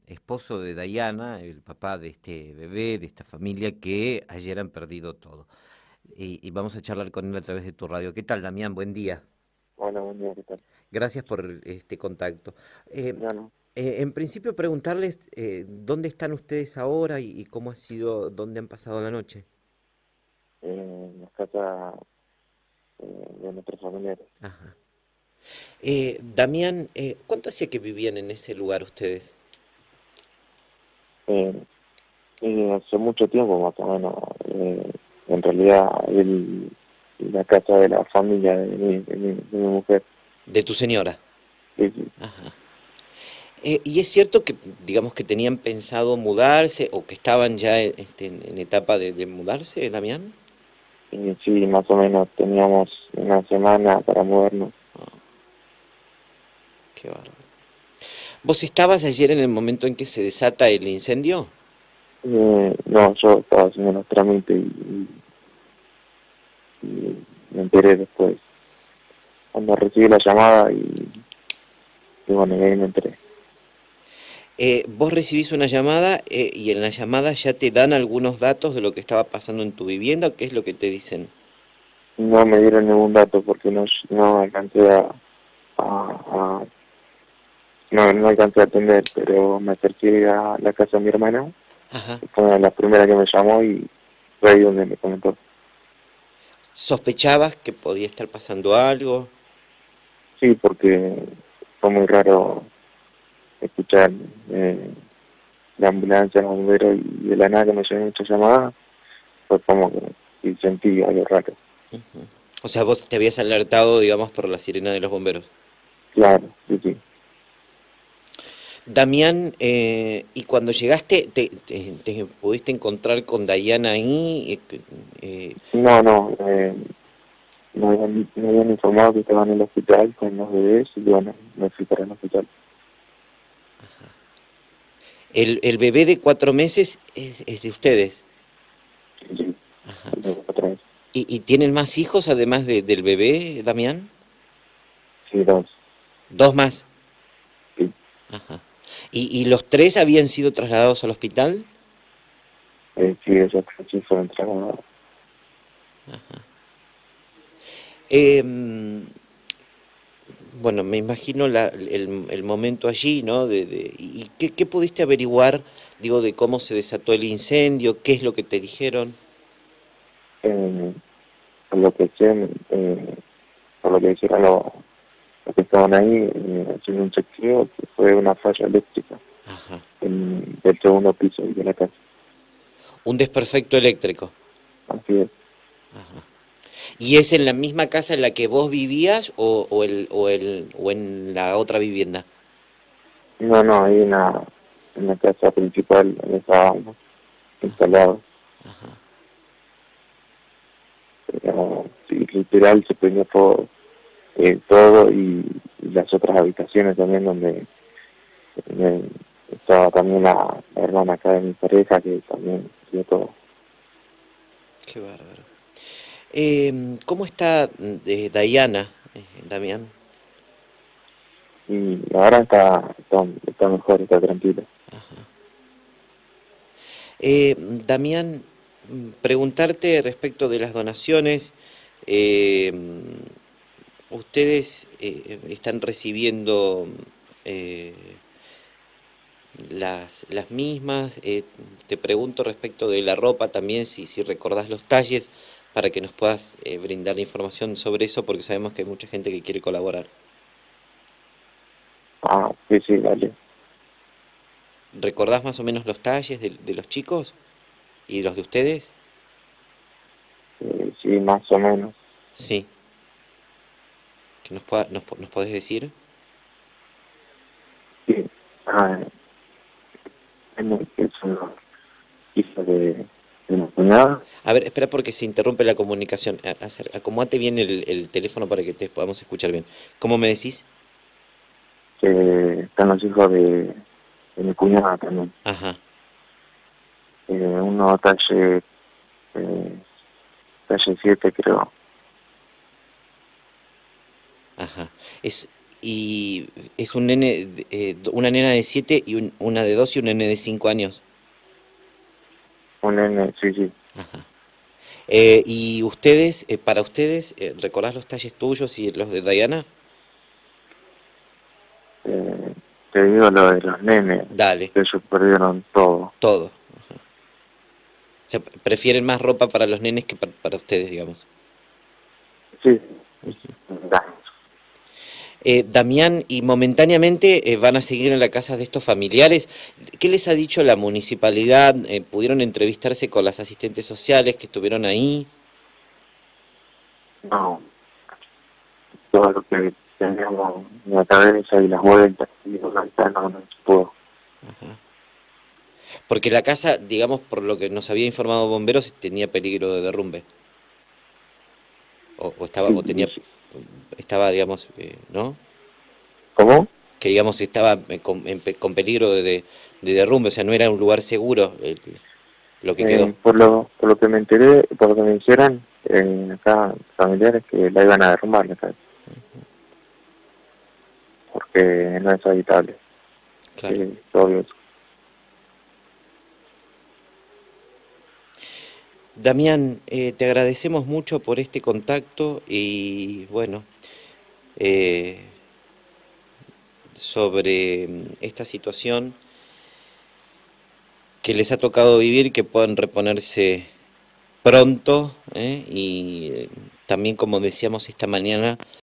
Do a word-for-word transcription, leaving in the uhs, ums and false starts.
esposo de Dayana, el papá de este bebé, de esta familia que ayer han perdido todo. Y, y vamos a charlar con él a través de tu radio. ¿Qué tal, Damián? Buen día. Hola, buen día, ¿qué tal? Gracias por este contacto. Eh, Ya no, eh, en principio, preguntarles eh, dónde están ustedes ahora y, y cómo ha sido, dónde han pasado la noche. eh, en la casa eh, de nuestros familiares. Ajá. Eh, Damián, eh, ¿cuánto hacía que vivían en ese lugar ustedes? Eh, y hace mucho tiempo, más o menos, eh, en realidad, el, la casa de la familia de mi, de mi, de mi mujer. De tu señora. Sí, sí. Ajá. Eh, ¿y es cierto que, digamos, que tenían pensado mudarse o que estaban ya eh, este, en, en etapa de, de mudarse, Damián? Y sí, más o menos teníamos una semana para movernos. Oh, qué bárbaro. ¿Vos estabas ayer en el momento en que se desata el incendio? Eh, no, yo estaba haciendo los trámites y, y, y me enteré después, cuando recibí la llamada y, y bueno, y ahí me enteré. Eh, vos recibís una llamada eh, y en la llamada ya te dan algunos datos de lo que estaba pasando en tu vivienda. ¿Qué es lo que te dicen? No me dieron ningún dato porque no, no alcancé a, a, a- no, no alcancé a atender, pero me acerqué a la casa de mi hermana, Ajá. que fue la primera que me llamó y fue ahí donde me comentó. ¿Sospechabas que podía estar pasando algo? Sí, porque fue muy raro escuchar eh, la ambulancia, los bomberos y de la nada que me llegó muchas llamadas, fue como que sí, sentí algo raro. Ujú. O sea, vos te habías alertado, digamos, por la sirena de los bomberos. Claro, sí, sí. Damián, eh, ¿y cuando llegaste, te, te- te pudiste encontrar con Dayana ahí? Eh, que- eh, No, no, eh, me habían, me habían informado que estaban en el hospital con los bebés y bueno, me fui para el hospital. el, el bebé de cuatro meses es, es de ustedes. Sí, sí, Ajá. otra vez. ¿Y, y tienen más hijos además de- del bebé, Damián? Sí, dos. Dos más. Sí, Ajá. ¿Y, y los tres habían sido trasladados al hospital? eh, sí, esos sí fueron trasladados. Em, bueno, me imagino la- el, el momento allí, ¿no? De, de- ¿y qué, qué pudiste averiguar, digo, de cómo se desató el incendio? ¿Qué es lo que te dijeron? Eh, por lo que sé, eh, por lo que dijeron los, los que estaban ahí, eh, haciendo un chequeo, que fue una falla eléctrica Ajá. en el segundo piso de la casa. Un desperfecto eléctrico. Así es. Ajá. ¿Y es en la misma casa en la que vos vivías o, o, el, o, el, o en la otra vivienda? No, no, ahí en la, en la casa principal donde estábamos instalados. Pero sí, literal se prendió por eh, todo y, y las otras habitaciones también donde eh, estaba también la, la hermana acá de mi pareja que también dio todo. Qué bárbaro. Em, ¿cómo está mm, eh, Dayana, eh, Damián? Y ahora está, está, está mejor, está tranquila. Eh, Damián, mm, preguntarte respecto de las donaciones. eh, ¿Ustedes eh, están recibiendo eh, las, las mismas? Eh, te pregunto respecto de la ropa también, si, si recordás los talles, para que nos puedas eh, brindar información sobre eso, porque sabemos que hay mucha gente que quiere colaborar. Ah, sí, sí, vale. ¿Recordás más o menos los talles de, de los chicos y los de ustedes? Eh, sí, más o menos. Sí, que nos, pueda- nos, po- nos podés decir. Sí. Ah, bueno, es una hija de, de una cuñada A ver, espera porque se interrumpe la comunicación. A- acer- Acomódate bien el, el teléfono para que te podamos escuchar bien. ¿Cómo me decís? que están los hijos de, de mi cuñada también. Ajá, Eh, uno talle, eh, talle siete creo. ajá. Es, Y es un nene, de- eh, una nena de siete y un- una de dos y un nene de cinco años. Un nene, sí, sí. Ajá. Eh, y ustedes, eh, para ustedes, eh, ¿recordás los talles tuyos y los de Diana? Eh, te digo lo de los nenes, Dale, que ellos perdieron todo. todo. O sea, prefieren más ropa para los nenes que pa- para ustedes, digamos. Sí, da. Eh, Damián, y momentáneamente eh, van a seguir en la casa de estos familiares. ¿Qué les ha dicho la municipalidad? Eh, ¿pudieron entrevistarse con las asistentes sociales que estuvieron ahí? No, todo lo que teníamos en la cabeza y las vueltas, y los no, no se pudo. Ajá. Porque la casa, digamos, por lo que nos había informado bomberos, tenía peligro de derrumbe. O, o estaba, Sí, o tenía, y sí. estaba, digamos, eh, ¿no? ¿Cómo? Que digamos estaba eh, con, en pe- con peligro de, de- de derrumbe, o sea, no era un lugar seguro el- lo que quedó. Eh, por lo por lo que me enteré, por lo que me hicieron, eh, acá familiares que la iban a derrumbar la casa, porque no es habitable. Claro. Eh, obvio. Damián, eh, te agradecemos mucho por este contacto y bueno, eh, sobre mm, esta situación que les ha tocado vivir, que puedan reponerse pronto, ¿eh? Y eh, también como decíamos esta mañana,